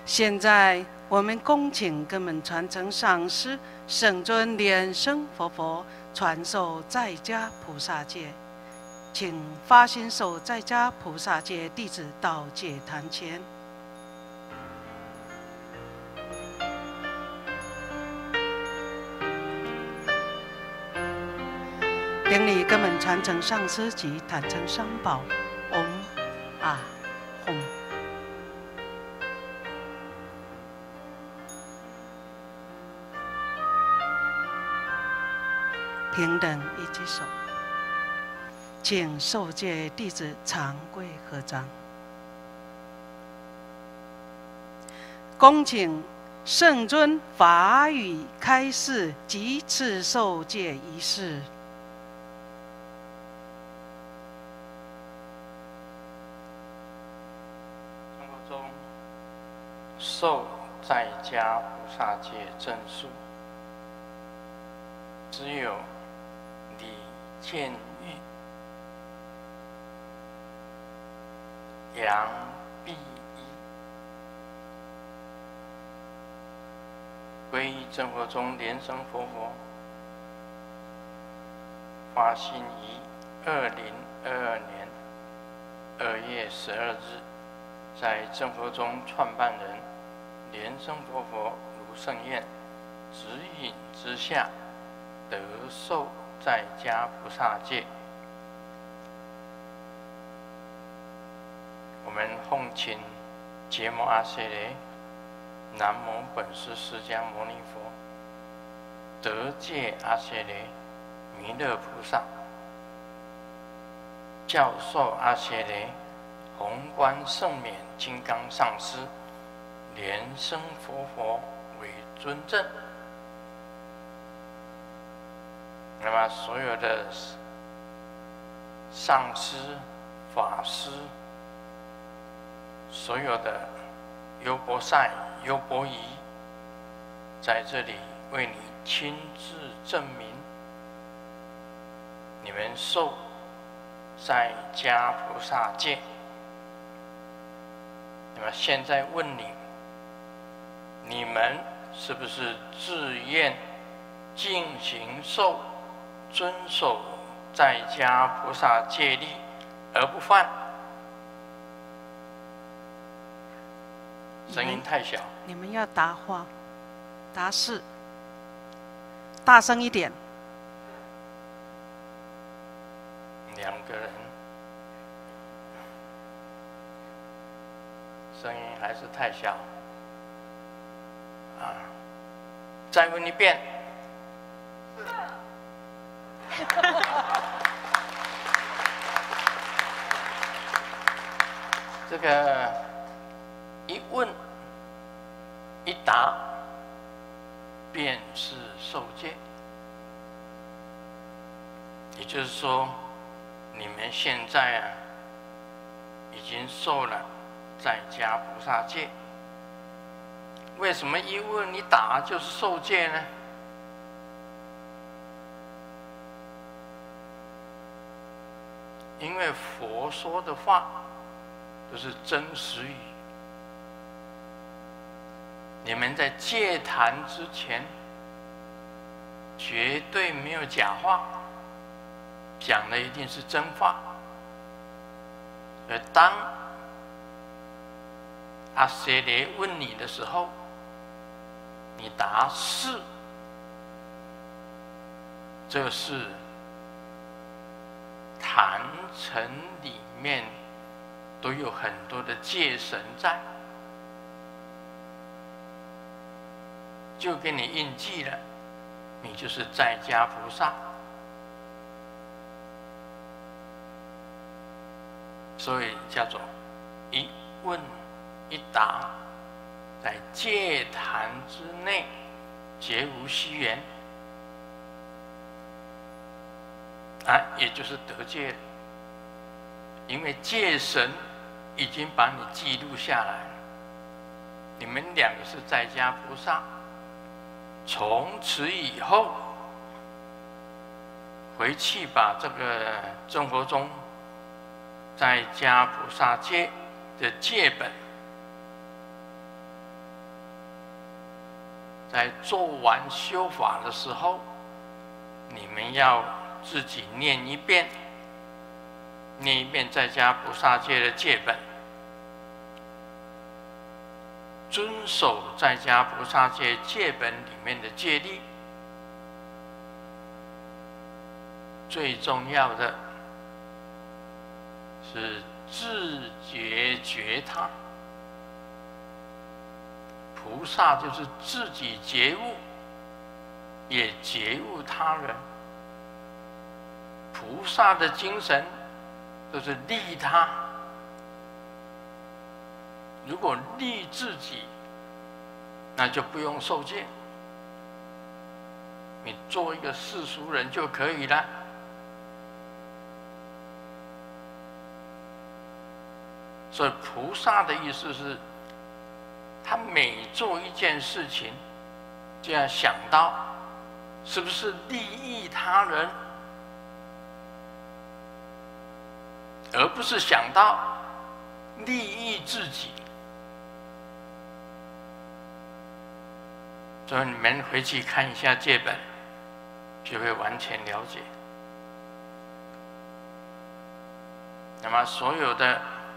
现在我们恭请根本传承上师圣尊莲生活佛传授在家菩萨戒，请发心受在家菩萨戒弟子到戒坛前。顶礼根本传承上师及坛城三宝，嗡啊吽。平等一举手，请受戒弟子长跪合掌。恭请圣尊法语开示及次受戒仪式。 生活中受在家菩萨戒证书，只有李建玉、杨碧仪皈依真佛宗莲生活佛，发心于2022年2月12日，在真佛宗创办人莲生活佛卢胜彦指引之下，得受在家菩萨戒。我们奉请羯摩阿阇黎南无本师释迦牟尼佛得戒阿阇黎弥勒菩萨教授阿阇黎宏观圣冕金刚上师莲生活佛为尊证。那么所有的上师、法师，所有的优婆塞、优婆夷，在这里为你亲自证明，你们受在家菩萨戒。那么现在问你，你们是不是自愿进行受？遵守在家菩萨戒律而不犯？声音太小。 你们要答话，答是，大声一点。 2个人，声音还是太小。啊，再问一遍。这个一问一答便是受戒，也就是说，你们现在已经受了在家菩萨戒。为什么一问一答就是受戒呢？因为佛说的话都是真实语，你们在戒坛之前绝对没有假话，讲的一定是真话。而当阿阇黎问你的时候，你答是，这是坛城里面都有很多的戒神在，就给你印记了，你就是在家菩萨。所以叫做一问一答，在戒坛之内绝无虚言也就是得戒了。因为戒神已经把你记录下来了，你们2个是在家菩萨，从此以后回去把这个真佛宗在家菩萨戒的戒本在做完修法的时候，你们要自己念一遍，念一遍在家菩萨戒的戒本，遵守在家菩萨戒戒本里面的戒律。最重要的是自觉觉他。菩萨就是自己觉悟，也觉悟他人。菩萨的精神都是利他。如果利自己，那就不用受戒，你做一个世俗人就可以了。所以菩萨的意思是，他每做一件事情，就要想到是不是利益他人，而不是想到利益自己。所以你们回去看一下戒本，就会完全了解。那么所有的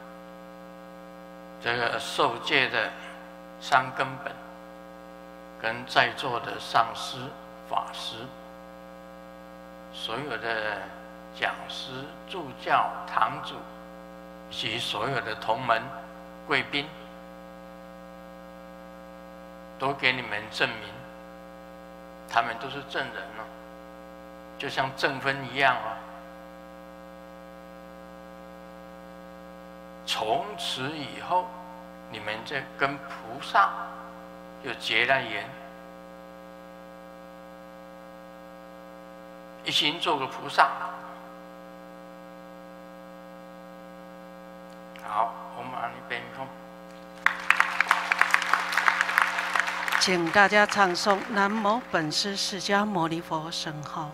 这个受戒的三根本，跟在座的上师、法师，所有的讲师、助教、堂主，以及所有的同门贵宾，都给你们证明，他们都是证人哦，就像证婚一样哦。从此以后，你们这跟菩萨就结了缘，一心做个菩萨。好，我们按边空。 请大家唱诵南无本师释迦牟尼佛圣号。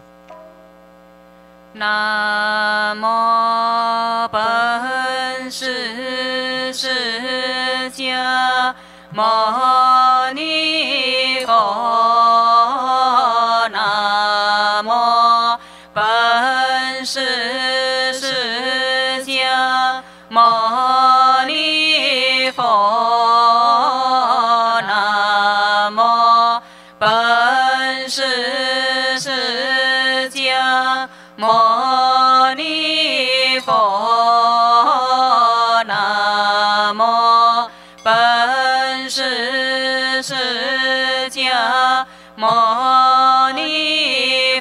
南无本师释迦牟尼佛，南无本师释迦牟尼佛，南无本师释迦牟尼佛，南无本师释迦牟尼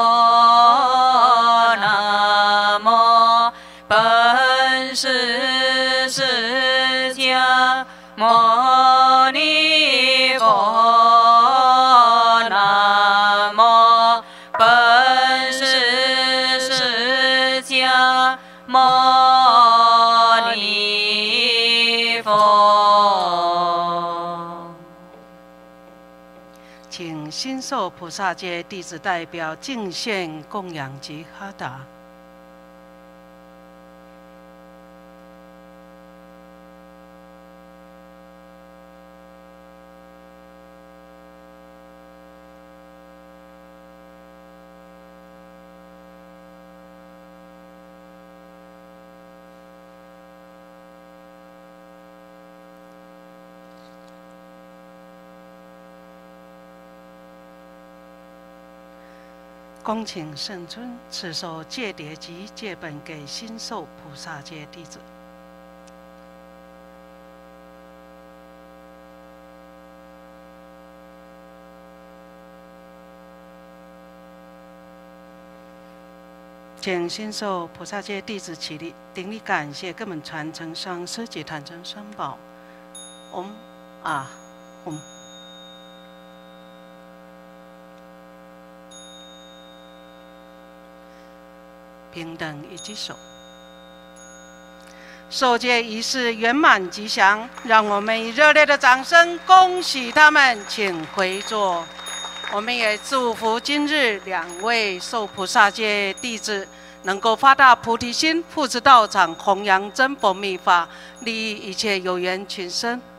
佛，南无本师释迦牟尼佛，南无本师释迦牟尼佛。 请新受菩萨戒弟子代表敬献供养及哈达。恭请圣尊赐授戒牒及戒本给新受菩萨戒弟子。请新受菩萨戒弟子起立，顶礼感谢根本传承上师及坛城三宝。平等一举手，受戒仪式圆满吉祥，让我们以热烈的掌声恭喜他们，请回座。我们也祝福今日2位受菩萨戒弟子能够发大菩提心，护持道场，弘扬真佛密法，利益一切有缘群生。